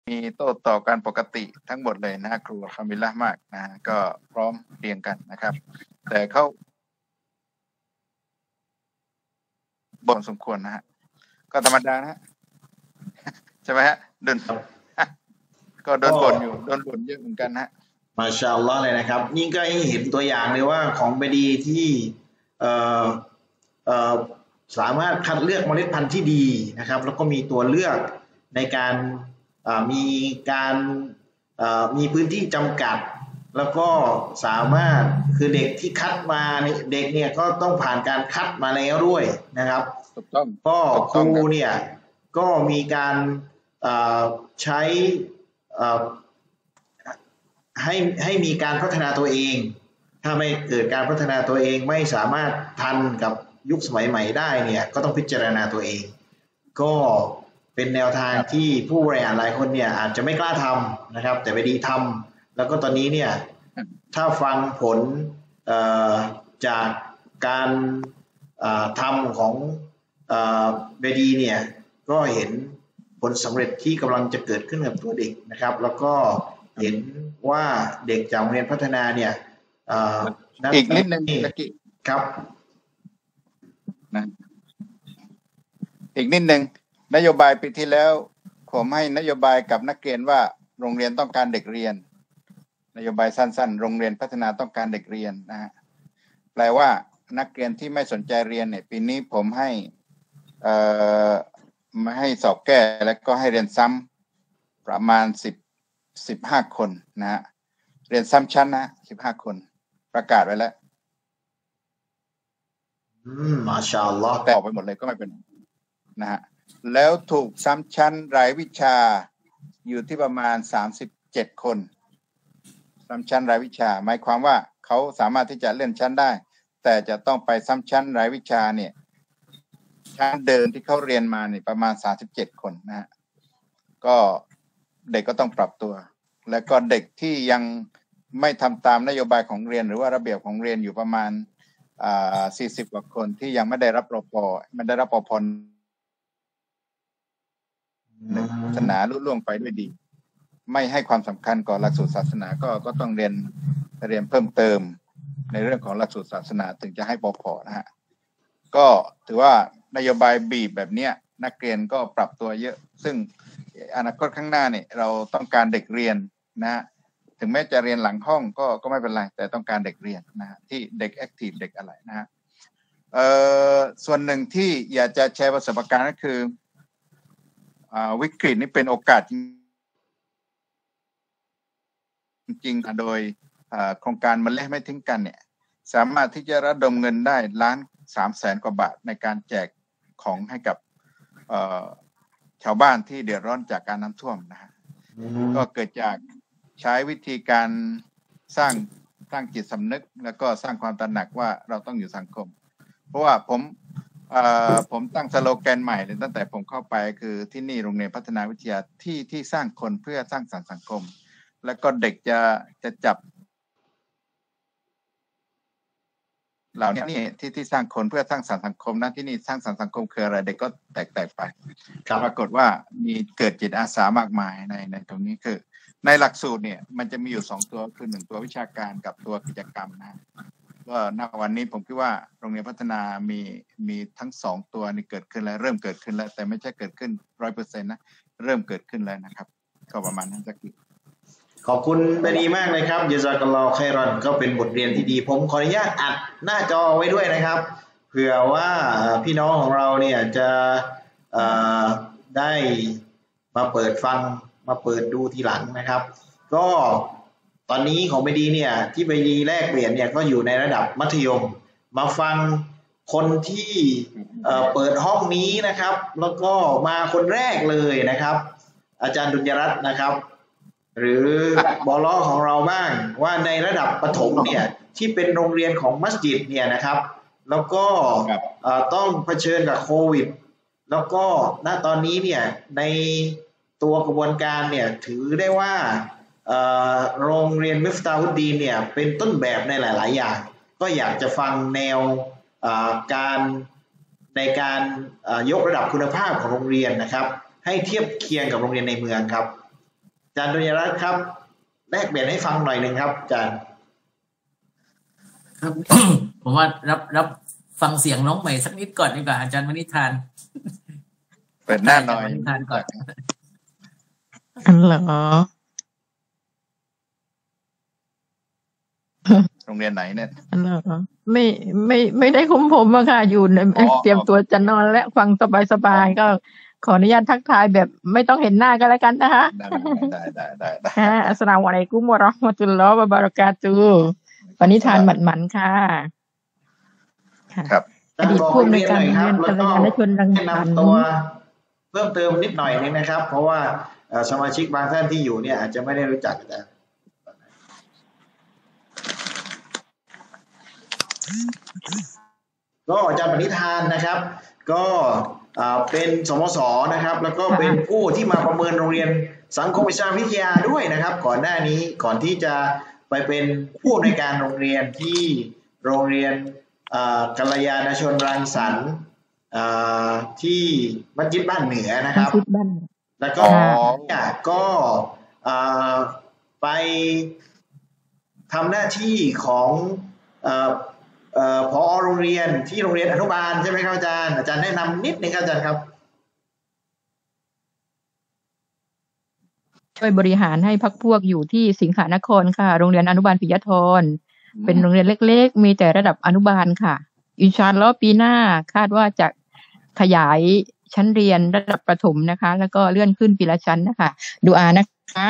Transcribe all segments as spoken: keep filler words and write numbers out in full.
มีโต้ตอบกันปกติทั้งหมดเลยนะครูอัลฮัมดุลิลละห์มากนะก็พร้อมเรียงกันนะครับแต่เขาบ่นสมควรนะฮะก็ธรรมดานะฮะใช่ไหมฮะโดนก็โดนบ่นอยู่โดนบ่นเยอะเหมือนกันนะมาชาอัลลอฮ์เลยนะครับนี่ก็ให้เห็นตัวอย่างเลยว่าของบดีที่เอ่อเอ่อสามารถคัดเลือกเมล็ดพันธุ์ที่ดีนะครับแล้วก็มีตัวเลือกในการมีการมีพื้นที่จำกัดแล้วก็สามารถคือเด็กที่คัดมาเด็กเนี่ยก็ต้องผ่านการคัดมาแล้วด้วยนะครับก็ครูเนี่ยก็มีการใช้ให้ให้มีการพัฒนาตัวเองถ้าไม่เกิดการพัฒนาตัวเองไม่สามารถทันกับยุคสมัยใหม่ได้เนี่ยก็ต้องพิจารณาตัวเองก็เป็นแนวทางที่ผู้บริหารหลายคนเนี่ยอาจจะไม่กล้าทำนะครับแต่ไปดีทำแล้วก็ตอนนี้เนี่ยถ้าฟังผลจากการทำของเบดีเนี่ยก็เห็นผลสำเร็จที่กำลังจะเกิดขึ้นกับตัวเด็กนะครับแล้วก็เห็นว่าเด็กจากโรงเรียนพัฒนาเนี่ยอีกนิดนึงครับนะอีกนิดนึงนโยบายปีที่แล้วผมให้นโยบายกับนักเรียนว่าโรงเรียนต้องการเด็กเรียนนโยบายสั้นๆโรงเรียนพัฒนาต้องการเด็กเรียนนะฮะแปลว่านักเรียนที่ไม่สนใจเรียนเนี่ยปีนี้ผมให้เอ่อมาให้สอบแก้แล้วก็ให้เรียนซ้ำประมาณสิบสิบห้าคนนะฮะเรียนซ้ำชั้นนะสิบห้าคนประกาศไว้แล้วอืมมาชาอัลลอฮ์แต่ออกไปหมดเลยก็ไม่เป็นนะฮะแล้วถูกซ้ำชั้นรายวิชาอยู่ที่ประมาณสามสิบเจ็ดคนซ้ำชั้นรายวิชาหมายความว่าเขาสามารถที่จะเลื่อนชั้นได้แต่จะต้องไปซ้ำชั้นรายวิชาเนี่ยชั้นเดิมที่เขาเรียนมาเนี่ยประมาณสามสิบเจ็ดคนนะฮะก็เด็กก็ต้องปรับตัวแล้วก็เด็กที่ยังไม่ทำตามนโยบายของเรียนหรือว่าระเบียบของเรียนอยู่ประมาณอ่าสี่สิบกว่าคนที่ยังไม่ได้รับรปภไม่ได้รับปภศาสนาลุล่วงไปด้วยดีไม่ให้ความสำคัญก่อหลักสูตรศาสนาก็ก็ต้องเรียนเรียนเพิ่มเติมในเรื่องของหลักสูตรศาสนาถึงจะให้ปภนะฮะก็ถือว่านโยบายบีบแบบนี้นักเรียนก็ปรับตัวเยอะซึ่งอนาคตข้างหน้าเนี่ยเราต้องการเด็กเรียนนะฮะถึงแม้จะเรียนหลังห้องก็ก็ไม่เป็นไรแต่ต้องการเด็กเรียนนะฮะที่เด็กแอคทีฟเด็กอะไรนะฮะเอ่อส่วนหนึ่งที่อยากจะแชร์ประสบการณ์ก็คืออ่าวิกฤตนี้เป็นโอกาสจริงๆโดยโครงการมันเล่ไม่ทิ้งกันเนี่ยสามารถที่จะระดมเงินได้ล้านสามแสนกว่าบาทในการแจกของให้กับชาวบ้านที่เดือดร้อนจากการน้ำท่วมนะฮะก็เกิดจากใช้วิธีการสร้างสร้างจิตสำนึกแล้วก็สร้างความตระหนักว่าเราต้องอยู่สังคมเพราะว่าผมผมตั้งสโลแกนใหม่เลยตั้งแต่ผมเข้าไปคือที่นี่โรงเรียนพัฒนาวิทยาที่ที่สร้างคนเพื่อสร้างสรรค์สังคมแล้วก็เด็กจะจะจับเหล่านี้ที่ที่สร้างคนเพื่อสร้างสรรค์สังคมนะที่นี่สร้างสรรค์สังคมคืออะไรเด็กก็แตกแตกไปปรากฏว่ามีเกิดจิตอาสามากมายในในตรงนี้คือในหลักสูตรเนี่ยมันจะมีอยู่สองตัวคือหนึ่งตัววิชาการกับตัวกิจกรรมนะก็ณวันนี้ผมคิดว่าโรงเรียนพัฒนามีมีทั้งสองตัวนี่เกิดขึ้นแล้วเริ่มเกิดขึ้นแล้วแต่ไม่ใช่เกิดขึ้นร้อยเปอร์เซ็นต์นะเริ่มเกิดขึ้นแล้วนะครับก็ประมาณนั้นสักทีขอบคุณไปดีมากเลยครับยะซากัลลอฮุค็อยรอนก็เป็นบทเรียนที่ดีผมขออนุญาตอัดหน้าจอไว้ด้วยนะครับเผื่อว่าพี่น้องของเราเนี่ยจะได้มาเปิดฟังมาเปิดดูทีหลังนะครับก็ตอนนี้ของไปดีเนี่ยที่ไปดีแลกเปลี่ยนเนี่ยก็อยู่ในระดับมัธยมมาฟังคนที่เปิดห้องนี้นะครับแล้วก็มาคนแรกเลยนะครับอาจารย์ดุลยรัตน์นะครับหรือบอลล์ของเราบ้างว่าในระดับประถมเนี่ยที่เป็นโรงเรียนของมัสยิดเนี่ยนะครับแล้วก็ต้องเผชิญกับโควิดแล้วก็ณตอนนี้เนี่ยในตัวกระบวนการเนี่ยถือได้ว่าโรงเรียนมิฟตาฮุดดีนเนี่ยเป็นต้นแบบในหลายๆอย่างก็อยากจะฟังแนวการในการยกระดับคุณภาพของโรงเรียนนะครับให้เทียบเคียงกับโรงเรียนในเมืองครับจารย์ดุลยรัตน์ครับแลกเปลี่ยนให้ฟังหน่อยหนึ่งครับอาจารย์ครับ ผมว่ารับรับฟังเสียงน้องใหม่สักนิดก่อนดีกว่าอาจารย์มณิธานเปิดหน้าหน่อยมณิธานก่อนอันเหรอโรงเรียนไหนเนี่ยอันเหรอไม่ไม่ไม่ได้คุ้มผมอะค่ะอยู่ในเตรียมตัวจะนอนและฟังสบายๆก็ขออนุญาตทักทายแบบไม่ต้องเห็นหน้ากันแล้วกันนะคะได้ได้ได้ได้ฮะอัสสลามุอะลัยกุมวะเราะห์มะตุลลอฮ์วะบะเราะกาตุฮ์ปณิธานหมันๆค่ะครับอดีตผู้อำนวยการโรงเรียนกัลยาณชนรังสรรค์ตัวเพิ่มเติมนิดหน่อยนึงนะครับเพราะว่าสมาชิกบางท่านที่อยู่เนี่ยอาจจะไม่ได้รู้จักแต่ก็อาจารย์ปณิธานนะครับก็เป็นสมศนะครับแล้วก็เป็นผู้ที่มาประเมินโรงเรียนสังคมอิสลามวิทยาด้วยนะครับก่อนหน้านี้ก่อนที่จะไปเป็นผู้อำนวยการโรงเรียนที่โรงเรียนกัลยาณชนรังสรรค์ที่มัสยิดบ้านเหนือนะครับแล้วก็เนี่ยก็ไปทำหน้าที่ของผอ.โรงเรียนที่โรงเรียนอนุบาลใช่ไหมครับอาจารย์อาจารย์แนะนำนิดนึงครับอาจารย์ครับช่วยบริหารให้พรรคพวกอยู่ที่สิงหนครค่ะโรงเรียนอนุบาลปิยธรเป็นโรงเรียนเล็กๆมีแต่ระดับอนุบาลค่ะอินชาอัลลอฮ์ปีหน้าคาดว่าจะขยายชั้นเรียนระดับประถมนะคะแล้วก็เลื่อนขึ้นปีละชั้นนะคะดูอานะคะ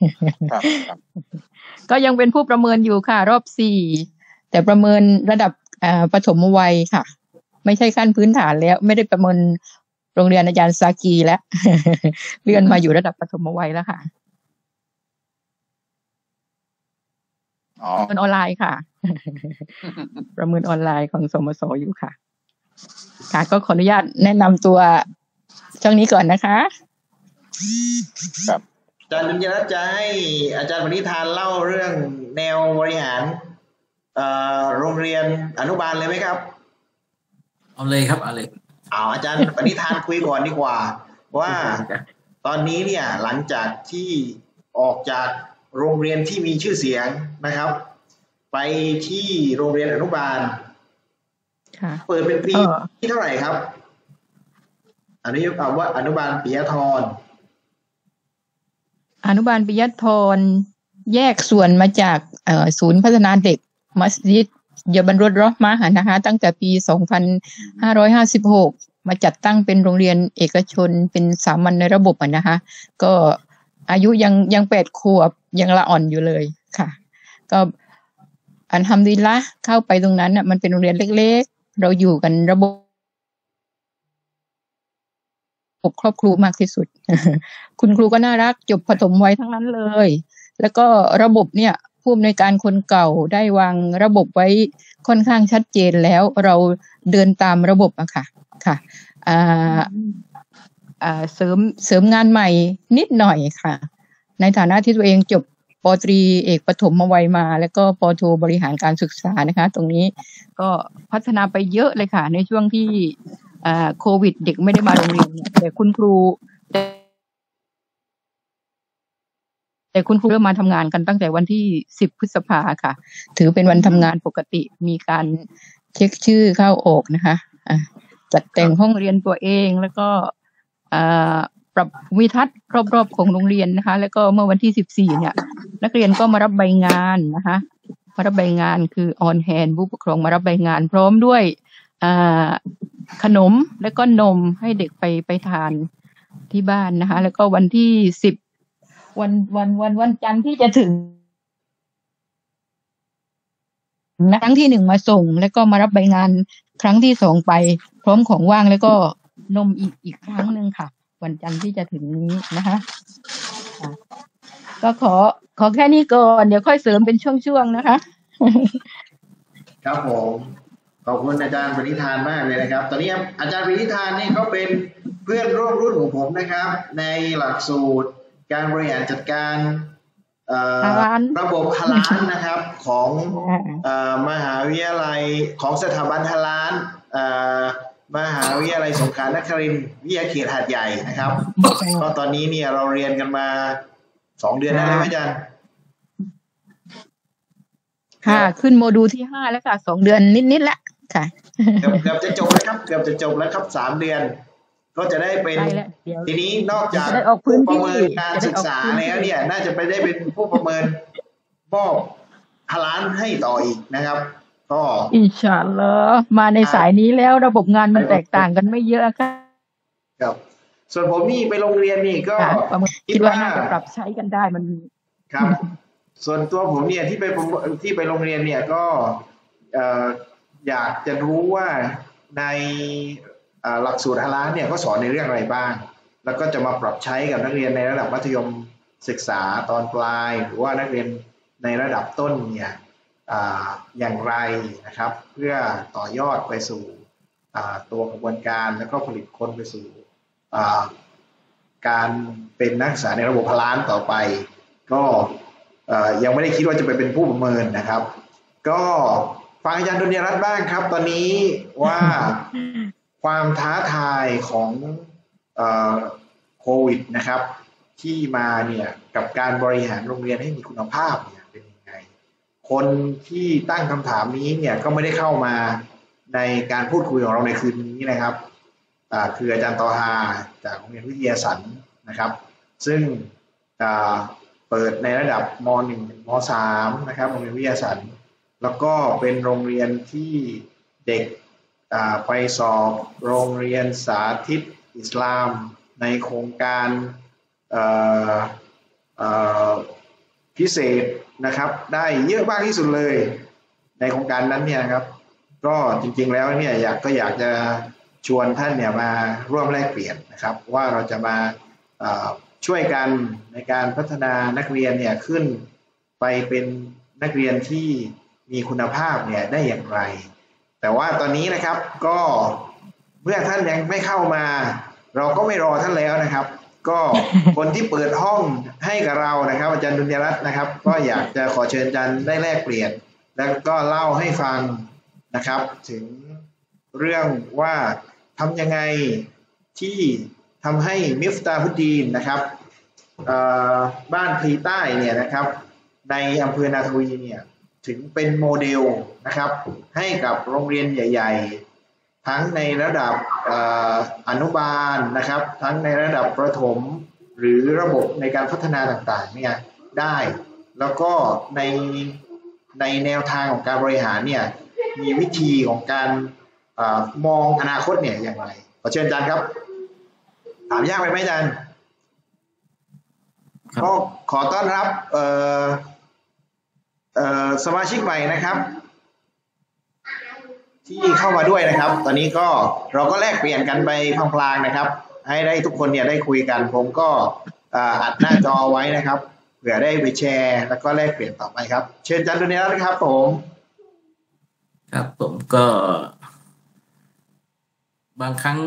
ก็ยังเป็นผู้ประเมินอยู่ค่ะรอบสี่แต่ประเมินระดับประถมวัยค่ะไม่ใช่ขั้นพื้นฐานแล้วไม่ได้ประเมินโรงเรียนอาจารย์ซากีแล้วเลื่อนมาอยู่ระดับประถมวัยแล้วค่ะประเมินออนไลน์ค่ะประเมินออนไลน์ของสมศอยู่ค่ะค่ะก็ขออนุญาตแนะนำตัวช่วงนี้ก่อนนะคะครับอาจารย์ดุลยรัตน์จะให้อาจารย์ปณิธานเล่าเรื่องแนวบริหารโรงเรียนอนุบาลเลยไหมครับเอาเลยครับเอาเลยเอาอาจารย์ปณิธานคุยก่อนดีกว่าว่าตอนนี้เนี่ยหลังจากที่ออกจากโรงเรียนที่มีชื่อเสียงนะครับไปที่โรงเรียนอนุบาลเปิดเป็นปีที่เท่าไหร่ครับอนุบาลว่าอนุบาลปิยธรอนุบาลปิยธรแยกส่วนมาจากศูนย์พัฒนาเด็กมัสยิดยะบันรุดเราะห์มะห์นะคะตั้งแต่ปีสองพันห้าร้อยห้าสิบหกมาจัดตั้งเป็นโรงเรียนเอกชนเป็นสามัญในระบบนะคะก็อายุยังยังแปดขวบยังละอ่อนอยู่เลยค่ะก็อัลฮัมดุลิลละห์เข้าไปตรงนั้นน่ะมันเป็นโรงเรียนเล็กๆเราอยู่กันระบบครอบครัวมากที่สุด คุณครูก็น่ารักจบประถมวัยทั้งนั้นเลยแล้วก็ระบบเนี่ยผู้อำนวยการคนเก่าได้วางระบบไว้ค่อนข้างชัดเจนแล้วเราเดินตามระบบอะค่ะค่ะอ่าอ่าเสริมเสริมงานใหม่นิดหน่อยค่ะในฐานะที่ตัวเองจบป.ตรีเอกประถมวัยมาแล้วก็ป.โทบริหารการศึกษานะคะตรงนี้ก็พัฒนาไปเยอะเลยค่ะในช่วงที่อ่าโควิดเด็กไม่ได้มาโรงเรียนแต่คุณครูแต่คุณครูเริ่มมาทำงานกันตั้งแต่วันที่สิบพฤษภาค่ะถือเป็นวันทำงานปกติมีการเช็คชื่อเข้าออกนะคะจัดแต่งห้องเรียนตัวเองแล้วก็ปรับวิทัศน์รอบๆของโรงเรียนนะคะแล้วก็เมื่อวันที่สิบสี่เนี่ยนักเรียนก็มารับใบงานนะคะมารับใบงานคือออนแฮนด์ผู้ปกครองมารับใบงานพร้อมด้วยขนมแล้วก็นมให้เด็กไปไปทานที่บ้านนะคะแล้วก็วันที่สิบวันวันวันวันจันทร์ที่จะถึงครั้งที่หนึ่งมาส่งแล้วก็มารับใบงานครั้งที่สองไปพร้อมของว่างแล้วก็นมอีกอีกครั้งหนึ่งค่ะวันจันทร์ที่จะถึงนี้นะคะก็ขอขอแค่นี้ก่อนเดี๋ยวค่อยเสริมเป็นช่วงๆนะคะครับผมขอบคุณอาจารย์ปณิธานมากเลยนะครับตอนนี้อาจารย์ปณิธานนี่เขาเป็นเพื่อนร่วมรุ่นของผมนะครับในหลักสูตรการบริหารจัดการระบบฮาลาลนะครับของมหาวิทยาลัยของสถาบันฮาลาลมหาวิทยาลัยสงขลานครินทร์วิทยาเขตหาดใหญ่นะครับก็ตอนนี้เนี่ยเราเรียนกันมาสองเดือนได้ไหมอาจารย์ค่ะขึ้นโมดูลที่ห้าแล้วค่ะสองเดือนนิดๆแล้วค่ะเกือบเกือบจะจบแล้วครับเกือบจะจบแล้วครับสามเดือนก็จะได้เป็นทีนี้นอกจากผู้ประเมินการศึกษาแล้วเนี่ยน่าจะไปได้เป็นผู้ประเมินมอบฮาลาลให้ต่ออีกนะครับก็อินชาอัลลอฮ์มาในสายนี้แล้วระบบงานมันแตกต่างกันไม่เยอะค่ะครับส่วนผมนี่ไปโรงเรียนนี่ก็คิดว่าน่าจะปรับใช้กันได้มันครับส่วนตัวผมเนี่ยที่ไปที่ไปโรงเรียนเนี่ยก็อยากจะรู้ว่าในหลักสูตรฮาลาลเนี่ยก็สอนในเรื่องอะไรบ้างแล้วก็จะมาปรับใช้กับนักเรียนในระดับมัธยมศึกษาตอนปลายหรือว่านักเรียนในระดับต้นเนี่ยอย่างไรนะครับเพื่อต่อยอดไปสู่ตัวกระบวนการแล้วก็ผลิตคนไปสู่การเป็นนักศึกษาในระบบฮาลาลต่อไปก็ยังไม่ได้คิดว่าจะไปเป็นผู้ประเมินนะครับก็ฟังอาจารย์ดุลยรัตน์บ้างครับตอนนี้ว่าความท้าทายของโควิดนะครับที่มาเนี่ยกับการบริหารโรงเรียนให้มีคุณภาพเนี่ยเป็นยังไงคนที่ตั้งคำถามนี้เนี่ยก็ไม่ได้เข้ามาในการพูดคุยของเราในคืนนี้นะครับคืออาจารย์ตอฮาจากโรงเรียนวิทยาสันนะครับซึ่งเปิดในระดับม หนึ่ง ถึงม สาม นะครับโรงเรียนวิทยาสันแล้วก็เป็นโรงเรียนที่เด็กไปสอบโรงเรียนสาธิตอิสลามในโครงการพิเศษนะครับได้เยอะมากที่สุดเลยในโครงการนั้นเนี่ยครับก็จริงๆแล้วเนี่ยอยากก็อยากจะชวนท่านเนี่ยมาร่วมแลกเปลี่ยนนะครับว่าเราจะมาช่วยกันในการพัฒนานักเรียนเนี่ยขึ้นไปเป็นนักเรียนที่มีคุณภาพเนี่ยได้อย่างไรแต่ว่าตอนนี้นะครับก็เมื่อท่านยังไม่เข้ามาเราก็ไม่รอท่านแล้วนะครับก็คนที่เปิดห้องให้กับเรานะครับอาจารย์ดุลยรัตน์นะครับก็อยากจะขอเชิญอาจารย์ได้แลกเปลี่ยนแล้วก็เล่าให้ฟังนะครับถึงเรื่องว่าทำยังไงที่ทำให้มิฟตาฮุดดีนนะครับบ้านพลีใต้เนี่ยนะครับในอำเภอนาทวีเนี่ยถึงเป็นโมเดลนะครับให้กับโรงเรียนใหญ่ๆทั้งในระดับอนุบาลนะครับทั้งในระดับประถมหรือระบบในการพัฒนาต่างๆเนี่ยได้แล้วก็ในในแนวทางของการบริหารเนี่ยมีวิธีของการมองอนาคตเนี่ยอย่างไรขอเชิญอาจารย์ครับถามยากไปไหมอาจารย์ก็ขอต้อนรับเอ่อเอ่อสมาชิกใหม่นะครับที่เข้ามาด้วยนะครับตอนนี้ก็เราก็แลกเปลี่ยนกันไปพลางๆนะครับให้ได้ทุกคนเนี่ยได้คุยกันผมก็อัดหน้าจอไว้นะครับเผื่อได้ไปแชร์แล้วก็แลกเปลี่ยนต่อไปครับเชิญอาจารย์ดุลยรัตน์ครับผมครับผมก็บางครั้ง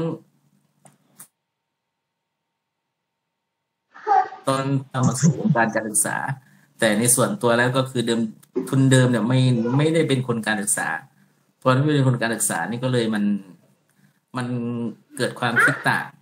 ตอนทำมาสู่การการศึกษาแต่ในส่วนตัวแล้วก็คือเดิมทุนเดิมเนี่ยไม่ไม่ได้เป็นคนการศึกษาเพราะไม่เป็นคนการศึกษานี่ก็เลยมันมันเกิดความคิดต่าง